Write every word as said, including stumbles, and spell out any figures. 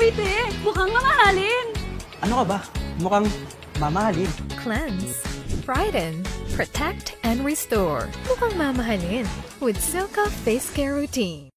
Sweetie, mukhang mamahalin. Ano ka ba? Mukhang mamahalin. Cleanse, brighten, protect, and restore. Mukhang mamahalin with Silka Face Care Routine.